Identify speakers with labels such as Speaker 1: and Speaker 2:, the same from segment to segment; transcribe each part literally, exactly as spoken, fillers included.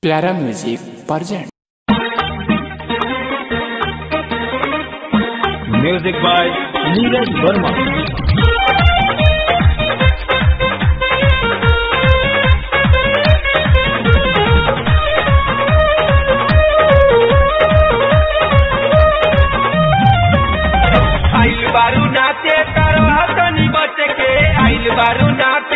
Speaker 1: प्यारा music present
Speaker 2: music by Neeraj Verma.
Speaker 3: आइल बारू नाचे करवा तनी बच के, आइल बारू नाचे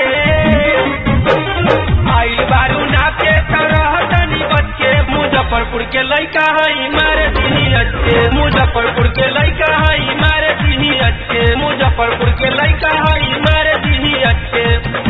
Speaker 3: आइल बारू नाचे करवा तनी बच के। मुजफ्फरपुर के लइका हई मारे दिनी अटके, मुजफ्फरपुर के लइका हई मारे दिनी अटके, मुजफ्फरपुर के लइका हई मारे दिनी अटके।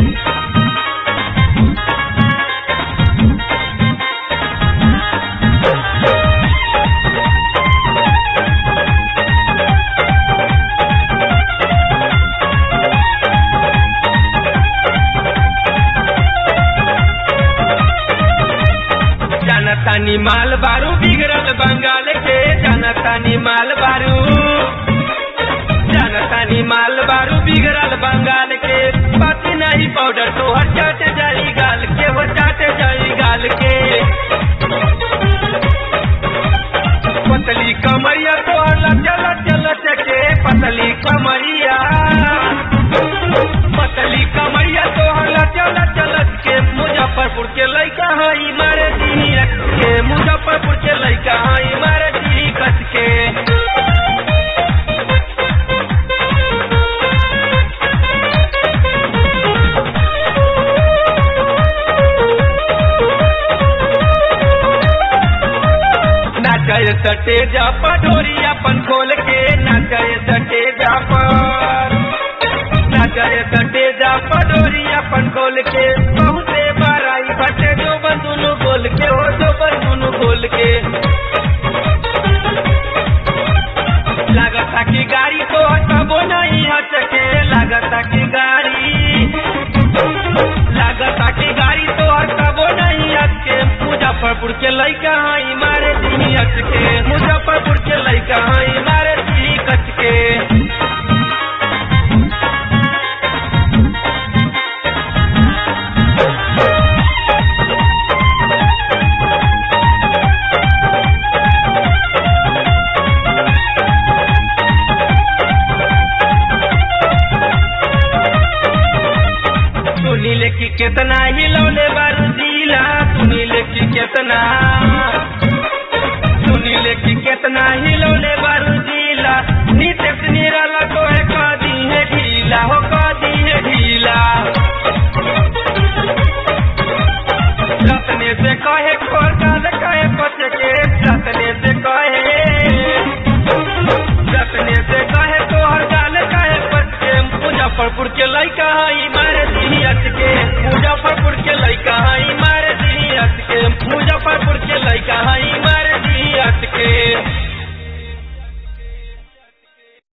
Speaker 3: तानी माल बारू बिगड़ल बंगाल के, जानतानी माल बारू जानतानी माल बारू बिगड़ल बंगाल के। बाती नहीं पाउडर तो हर चाटे जाई गाल के, वो चाटे जाई गाल के। पतली कमरिया तो चल चल चके, पतली कमरिया पतली कमरिया तो चल चल के। मुजफ्फरपुर के लइका हई मारे दिनी के, मुजफ्फरपुर के लइका हई मारे दिनी कस के। नाचे सटे जा पटोरी अपन खोल के, नाचे सटे जा पर नाचे सटे जा पटोरी अपन खोल के। बहुते बाराई बटे जो बंदूनु बोल के, हो जो बंदूनु बोल के। लागता की गाड़ी तो हटबो नहीं हटके, लागता की गाड़ी लागता की गाड़ी तो हटबो नहीं हटके। मुजफ्फरपुर के लइका हई मारे दिनी अटके, मुजफ्फरपुर के लइका हई मारे दिनी कटके। सुनीले की केतना हिलौले बारू जिला, सुनीले की केतना सुनीले की केतना हिलौले बारू जिला। नीतीश निराला तो है कदी है ढीला, हो कदी है ढीला। रत्ने से कहे